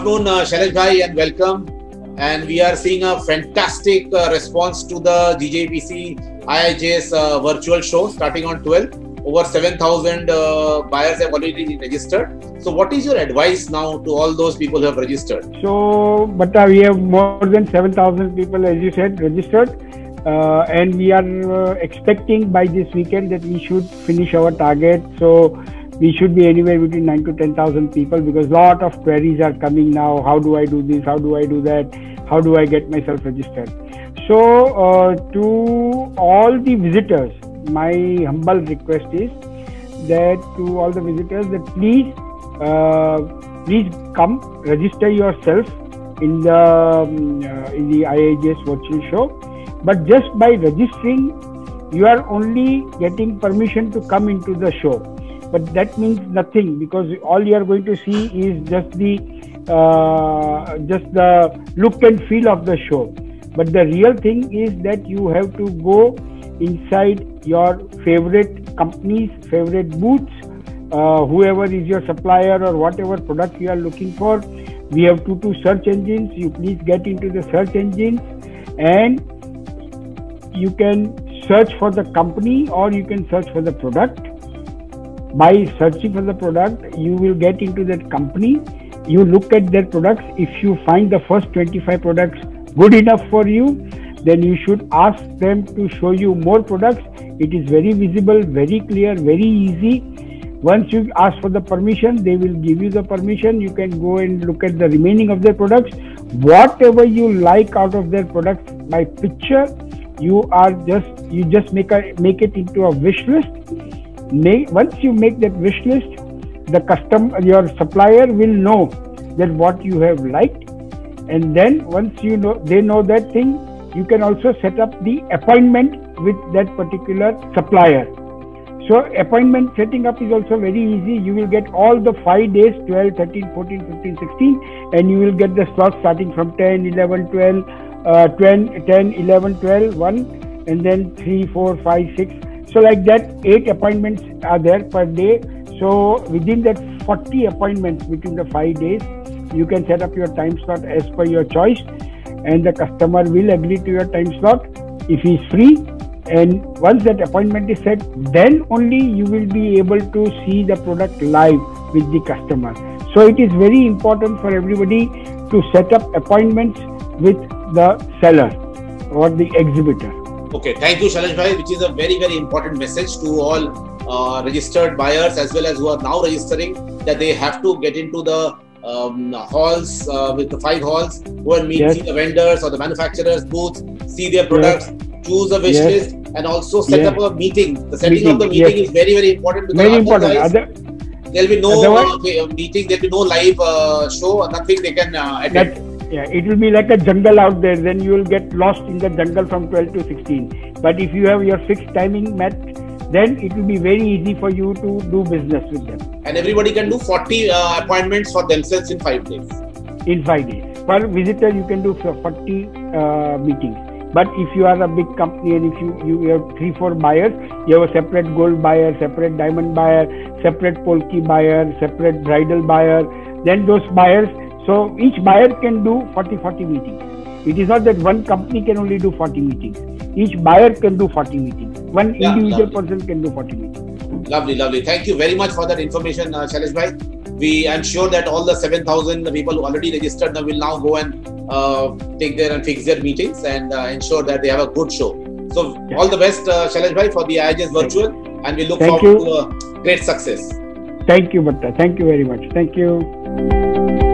afternoon, Shailesh bhai, and welcome. And we are seeing a fantastic response to the GJEPC IIJS Virtual show starting on 12th. Over 7,000 buyers have already registered. So what is your advice now to all those people who have registered? So, we have more than 7,000 people, as you said, registered. And we are expecting by this weekend that we should finish our target. So, we should be anywhere between 9 to 10,000 people, because a lot of queries are coming now. How do I do this? How do I do that? How do I get myself registered? So, to all the visitors, my humble request is that to all the visitors that please come register yourself in the IIJS Virtual show. But just by registering, you are only getting permission to come into the show. But that means nothing, because all you are going to see is just the look and feel of the show. But the real thing is that you have to go inside your favorite companies, favorite booths, whoever is your supplier or whatever product you are looking for. We have two search engines. You please get into the search engines, and you can search for the company or you can search for the product. By searching for the product, you will get into that company. You look at their products. If you find the first 25 products good enough for you, then you should ask them to show you more products. It is very visible, very clear, very easy. Once you ask for the permission, they will give you the permission. You can go and look at the remaining of their products. Whatever you like out of their products by picture, you just make it into a wish list. Once you make that wish list, your supplier will know that what you have liked, and then once they know that thing, you can also set up the appointment with that particular supplier. So appointment setting up is also very easy. You will get all the 5 days, 12, 13, 14, 15, 16, and you will get the slots starting from 10, 11, 12, 10, 11, 12, 1, and then 3, 4, 5, 6. So like that, 8 appointments are there per day. So within that 40 appointments between the 5 days, you can set up your time slot as per your choice, and the customer will agree to your time slot if he is free. And once that appointment is set, then only you will be able to see the product live with the customer. So it is very important for everybody to set up appointments with the seller or the exhibitor. Okay, thank you, Shailesh bhai, which is a very, very important message to all registered buyers as well as who are now registering, that they have to get into the halls with the 5 halls, go and see the vendors or the manufacturers' booths, see their products, choose a wish list, and also set up a meeting. The setting of the meeting is very, very important, because very important. There will be no meeting, there will be no live show, nothing they can attend. It will be like a jungle out there. Then you will get lost in the jungle from 12 to 16. But if you have your fixed timing met, then it will be very easy for you to do business with them. And everybody can do 40 appointments for themselves in 5 days. In 5 days. Per visitor, you can do 40 meetings. But if you are a big company and if you have 3-4 buyers, you have a separate gold buyer, separate diamond buyer, separate polki buyer, separate bridal buyer, then those buyers. So each buyer can do 40 meetings. It is not that one company can only do 40 meetings. Each buyer can do 40 meetings. One individual person can do 40 meetings. Lovely, lovely. Thank you very much for that information, Shailesh bhai. I'm sure that all the 7,000 people who already registered will now go and take there and fix their meetings and ensure that they have a good show. So all the best, Shailesh bhai, for the IIJS Virtual, and we look forward to a great success. Thank you, Bhatta. Thank you very much. Thank you.